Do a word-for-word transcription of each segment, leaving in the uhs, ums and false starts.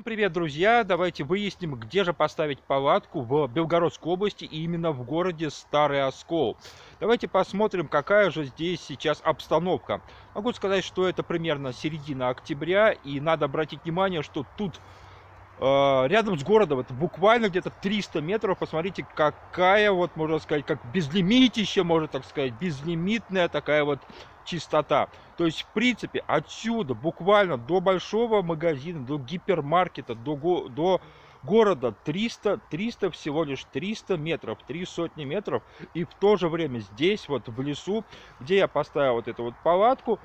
Всем привет, друзья! Давайте выясним, где же поставить палатку в Белгородской области и именно в городе Старый Оскол. Давайте посмотрим, какая же здесь сейчас обстановка. Могу сказать, что это примерно середина октября, и надо обратить внимание, что тут э, рядом с городом, это буквально где-то триста метров, посмотрите, какая вот, можно сказать, как безлимитище, можно так сказать, безлимитная такая вот чистота. То есть, в принципе, отсюда буквально до большого магазина, до гипермаркета, до, го до города триста, триста всего лишь триста метров, три сотни метров. И в то же время здесь, вот в лесу, где я поставил вот эту вот палатку,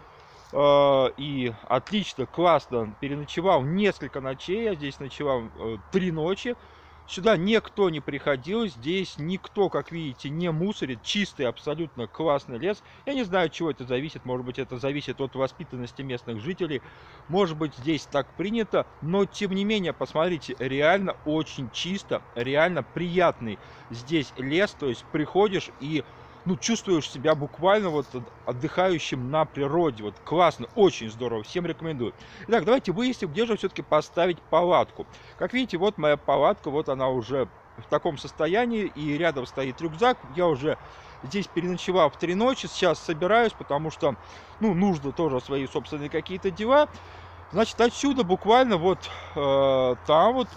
э, и отлично, классно переночевал несколько ночей, я здесь ночевал э, три ночи. Сюда никто не приходил, здесь никто, как видите, не мусорит, чистый, абсолютно классный лес. Я не знаю, от чего это зависит, может быть, это зависит от воспитанности местных жителей, может быть, здесь так принято, но, тем не менее, посмотрите, реально очень чисто, реально приятный здесь лес, то есть приходишь и... ну, чувствуешь себя буквально вот отдыхающим на природе. Вот классно, очень здорово, всем рекомендую. Итак, давайте выясним, где же все-таки поставить палатку. Как видите, вот моя палатка, вот она уже в таком состоянии, и рядом стоит рюкзак. Я уже здесь переночевал в три ночи, сейчас собираюсь, потому что, ну, нужно тоже свои собственные какие-то дела. Значит, отсюда буквально вот э, там вот,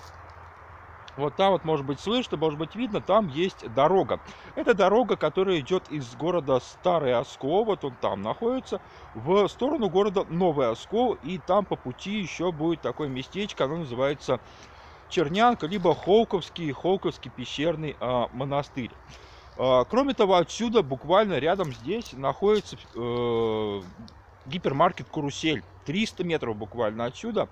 вот там вот, может быть, слышно, может быть, видно, там есть дорога. Это дорога, которая идет из города Старый Оскол, вот он там находится, в сторону города Новый Оскол, и там по пути еще будет такое местечко, оно называется Чернянка, либо Холковский, Холковский пещерный а, монастырь. А, кроме того, отсюда буквально рядом здесь находится э, гипермаркет «Карусель», триста метров буквально отсюда.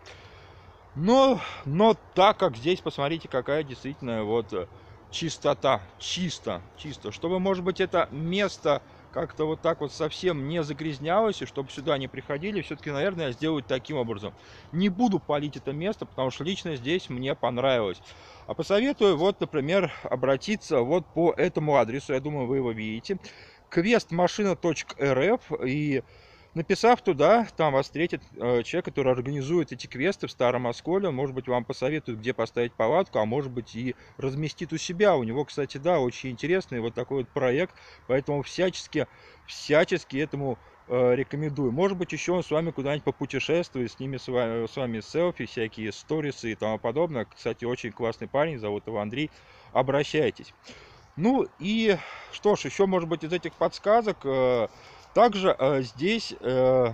Но, но так как здесь, посмотрите, какая действительно вот э, чистота, чисто, чисто, чтобы, может быть, это место как-то вот так вот совсем не загрязнялось, и чтобы сюда не приходили, все-таки, наверное, я сделаю таким образом. Не буду палить это место, потому что лично здесь мне понравилось. А посоветую, вот, например, обратиться вот по этому адресу, я думаю, вы его видите, квест машина точка эр эф, и... написав туда, там вас встретит э, человек, который организует эти квесты в Старом Осколе. Он, может быть, вам посоветует, где поставить палатку, а может быть, и разместит у себя. У него, кстати, да, очень интересный вот такой вот проект, поэтому всячески, всячески этому э, рекомендую. Может быть, еще он с вами куда-нибудь попутешествует, с ними с вами, с вами селфи, всякие сторисы и тому подобное. Кстати, очень классный парень, зовут его Андрей. Обращайтесь. Ну и что ж, еще, может быть, из этих подсказок... Э, Также э, здесь, э,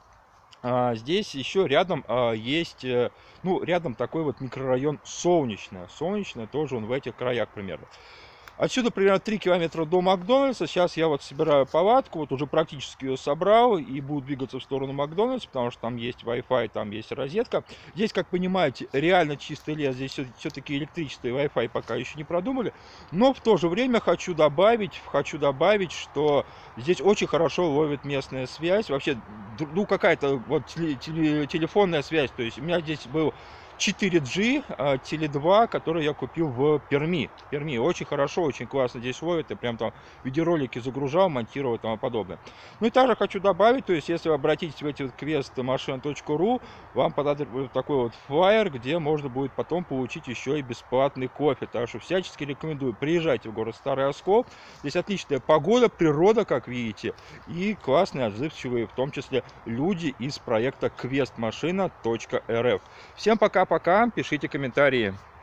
э, здесь еще рядом э, есть, э, ну, рядом такой вот микрорайон Солнечное. Солнечное тоже он в этих краях примерно. Отсюда примерно три километра до Макдональдса. Сейчас я вот собираю палатку, вот уже практически ее собрал и буду двигаться в сторону Макдональдса, потому что там есть Wi-Fi, там есть розетка. Здесь, как понимаете, реально чистый лес, здесь все-таки электричество и Wi-Fi пока еще не продумали. Но в то же время хочу добавить, хочу добавить, что здесь очень хорошо ловит местная связь. Вообще, ну, какая-то вот телефонная связь. То есть у меня здесь был четыре джи, теле два, который я купил в Перми. Перми очень хорошо, очень классно здесь ловит. Я прям там видеоролики загружал, монтировал и тому подобное. Ну и также хочу добавить, то есть если вы обратитесь в эти вот квесты машина точка ру, вам подадут такой вот флаер, где можно будет потом получить еще и бесплатный кофе. Так что всячески рекомендую. Приезжайте в город Старый Оскол. Здесь отличная погода, природа, как видите, и классные, отзывчивые, в том числе люди из проекта квест машина точка эр эф. Всем пока! Пока, пишите комментарии.